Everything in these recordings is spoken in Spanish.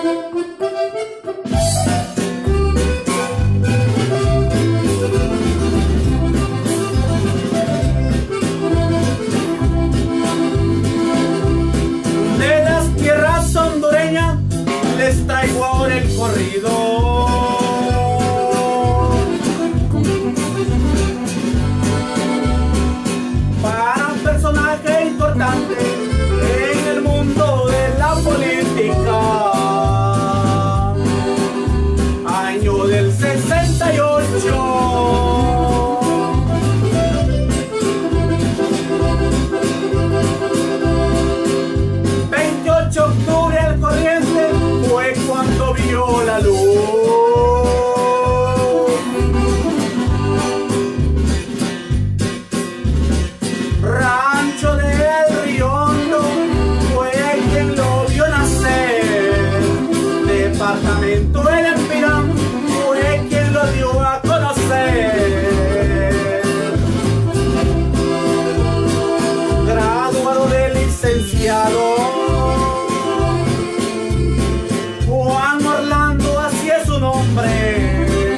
De las tierras hondureñas les traigo ahora el corrido. Para un personaje importante en el mundo de la política. Año del 68. 28 de octubre al corriente fue cuando vio la luz. Rancho del Río Hondo fue quien lo vio nacer. Departamento El Espirán fue quien lo dio a conocer. Graduado de licenciado, Juan Orlando, así es su nombre.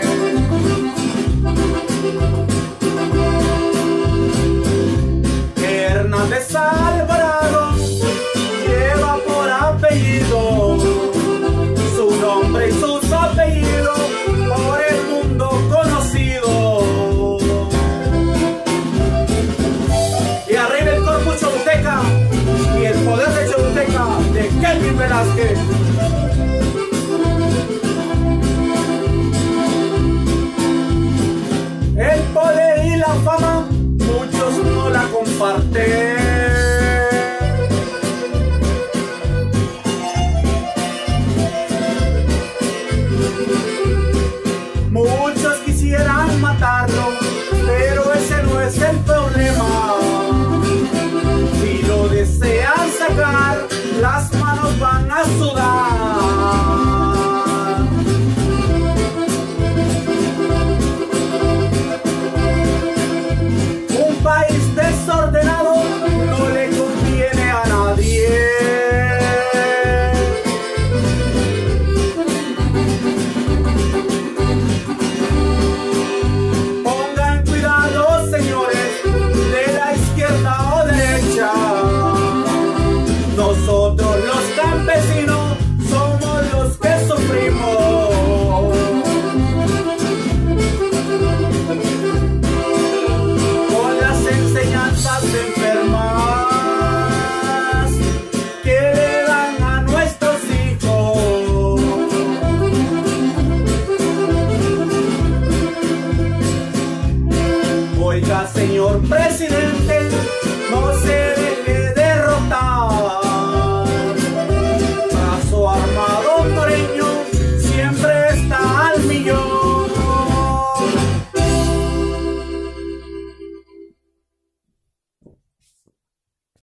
Hernández Alvarado lleva por apellido su nombre y sus apellidos por el mundo conocido. Y arriba el Corpus Choluteca y el poder de Choluteca de Kelvin Velázquez. El poder y la fama muchos no la comparten. Muchos quisieran matarlo, pero ese no es el problema. Si lo desean sacar, las manos van a sudar. Un país desordenado no le conviene a nadie. Pongan cuidado, señores, de la izquierda o derecha. Nosotros los campesinos somos los que sufrimos. Con las enseñanzas enfermas que le dan a nuestros hijos. Oiga, señor presidente,